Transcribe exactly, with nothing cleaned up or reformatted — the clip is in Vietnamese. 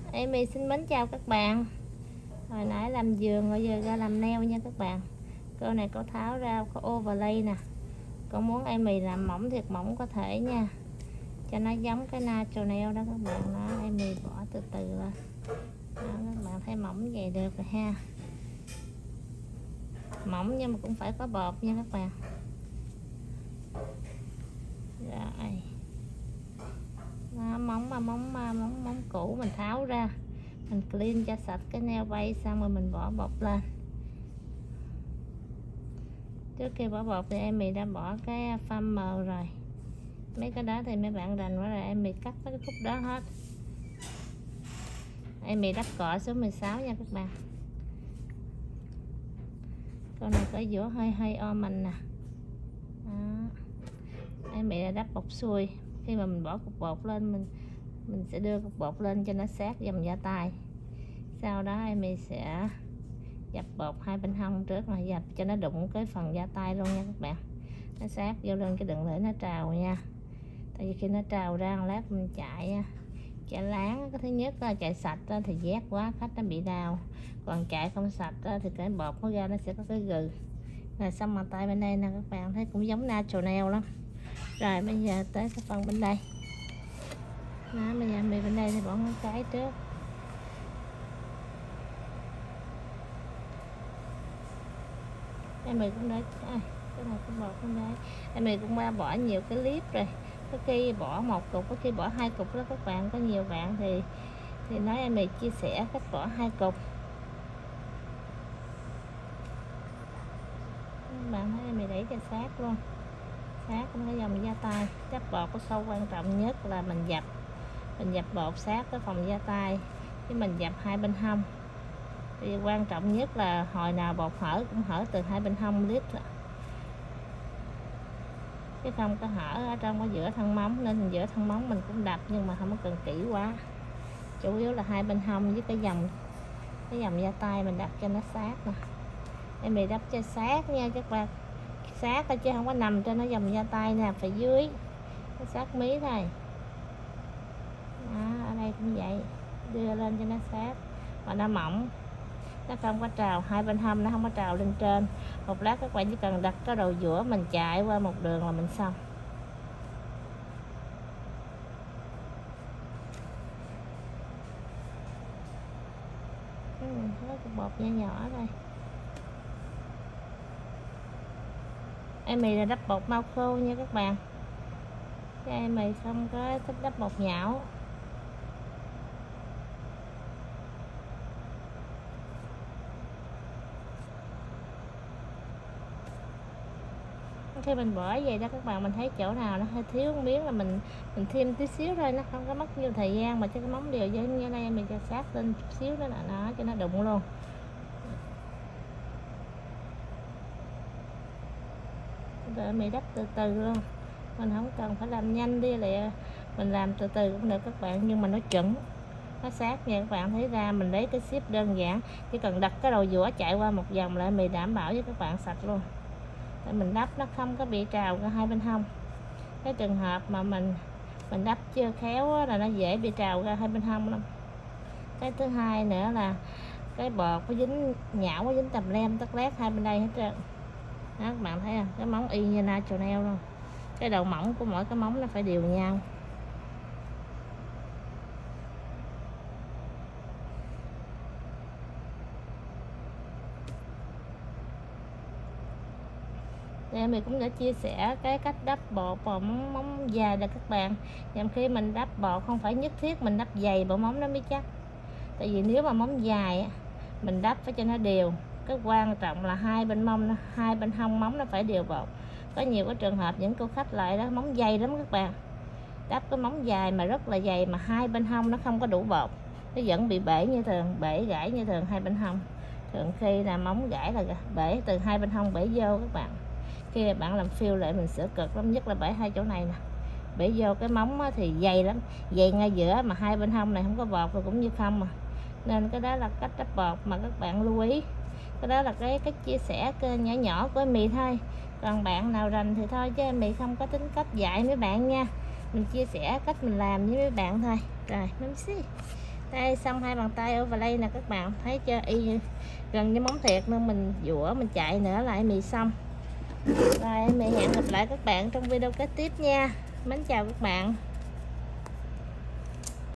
Amy xin mến chào các bạn. Hồi nãy làm giường, bây giờ ra làm nail nha các bạn. Cô này cô tháo ra, có overlay nè. Cô muốn Amy làm mỏng thiệt mỏng có thể nha, cho nó giống cái natural nail đó các bạn. Đó, Amy bỏ từ từ lên. Đó, các bạn thấy mỏng vậy được rồi ha. Mỏng nhưng mà cũng phải có bột nha các bạn. Rồi. Đó, móng mà móng móng móng cũ mình tháo ra, mình clean cho sạch cái nail base xong rồi mình bỏ bột lên. Trước khi bỏ bột thì Amy đã bỏ cái phăm mờ rồi. Mấy cái đó thì mấy bạn rành quá rồi, Amy cắt cái khúc đó hết. Amy đắp cọ số mười sáu nha các bạn. Con này có giữa hơi hơi o mình nè. Đó. Amy đã đắp bột xuôi. Khi mà mình bỏ cục bột lên, mình mình sẽ đưa cục bột lên cho nó sát dòng da tay. Sau đó Amy sẽ dập bột hai bên hông trước, mà dập cho nó đụng cái phần da tay luôn nha các bạn. Nó sát vô lên, cái đừng để nó trào nha. Tại vì khi nó trào ra lát mình chạy chạy láng, cái thứ nhất là chạy sạch thì rét quá khách nó bị đau, còn chạy không sạch thì cái bột nó ra nó sẽ có cái gừ. Rồi xong bàn tay bên đây nè các bạn, thấy cũng giống natural nail lắm. Rồi bây giờ tới cái phần bên đây. Đó, bây giờ mình bên đây thì bỏ ngón cái trước. Em mình cũng đã à, cái này cũng bột bên đây. Em mình cũng đã bỏ nhiều cái clip rồi. Có khi bỏ một cục, có khi bỏ hai cục đó các bạn. Có nhiều bạn thì thì nói em mình chia sẻ cách bỏ hai cục. Các bạn thấy em mình đẩy cho sát luôn, sát cái dòng da tay. Đắp bột có khâu quan trọng nhất là mình dập mình dập bột sát cái phòng da tay, chứ mình dập hai bên hông. Thì quan trọng nhất là hồi nào bột hở cũng hở từ hai bên hông lít, chứ không có hở ở trong cái giữa thân móng. Nên giữa thân móng mình cũng đập, nhưng mà không có cần kỹ quá, chủ yếu là hai bên hông với cái dòng cái dòng da tay mình đập cho nó sát nè. Em bị đắp cho sát nha các bạn, sát thôi chứ không có nằm trên nó dòng da tay nè, phải dưới nó sát mí thôi. Đó, ở đây cũng vậy, đưa lên cho nó sát và nó mỏng, nó không có trào hai bên hông, nó không có trào lên trên. Một lát các bạn chỉ cần đặt cái đầu giữa mình chạy qua một đường là mình xong. Mình có cái bột nhỏ nhỏ đây. Em mì là đắp bột mau khô nha các bạn, chứ em mì không có thích đắp bột nhão. Khi mình bỏ vậy đó các bạn, mình thấy chỗ nào nó hơi thiếu một miếng là mình mình thêm tí xíu thôi, nó không có mất nhiều thời gian, mà cho cái móng đều giống như đây mình cho sát lên chút xíu nữa là nó cho nó đụng luôn. Rồi mình đắp từ từ luôn, mình không cần phải làm nhanh đi, lại mình làm từ từ cũng được các bạn, nhưng mà nó chuẩn, nó sát nha các bạn. Thấy ra mình lấy cái ship đơn giản, chỉ cần đặt cái đầu dũa chạy qua một vòng lại mình đảm bảo với các bạn sạch luôn. Để mình đắp nó không có bị trào cả hai bên hông. Cái trường hợp mà mình mình đắp chưa khéo là nó dễ bị trào ra hai bên hông lắm. Cái thứ hai nữa là cái bột có dính nhão, có dính tầm lem tất lét hai bên đây hết trơn. Đó, các bạn thấy không, cái móng y như natural nail luôn. Cái đầu mỏng của mỗi cái móng nó phải đều nhau. Đây mình cũng đã chia sẻ cái cách đắp bột vào móng, móng dài là các bạn. Nhằm khi mình đắp bột không phải nhất thiết mình đắp dày bộ móng nó mới chắc. Tại vì nếu mà móng dài mình đắp phải cho nó đều. Cái quan trọng là hai bên mông, hai bên hông móng nó phải đều bột. Có nhiều cái trường hợp những cô khách lại đó móng dày lắm các bạn, đắp cái móng dài mà rất là dày mà hai bên hông nó không có đủ bột, nó vẫn bị bể như thường, bể gãy như thường hai bên hông. Thường khi là móng gãy là bể từ hai bên hông bể vô các bạn. Khi bạn làm phiêu lại mình sửa cực lắm, nhất là bể hai chỗ này nè, bể vô cái móng thì dày lắm, dày ngay giữa mà hai bên hông này không có bột rồi cũng như không mà. Nên cái đó là cách đắp bột mà các bạn lưu ý. Cái đó là cái cách chia sẻ nhỏ nhỏ của em Mì thôi, còn bạn nào rành thì thôi, chứ em Mì không có tính cách dạy mấy bạn nha, mình chia sẻ cách mình làm với mấy bạn thôi. Rồi, Đây xong hai bàn tay overlay nè các bạn, thấy chưa, y như gần như móng thiệt nên mình dũa mình chạy nữa lại mì xong. Rồi mẹ hẹn gặp lại các bạn trong video kế tiếp nha. Mến chào các bạn.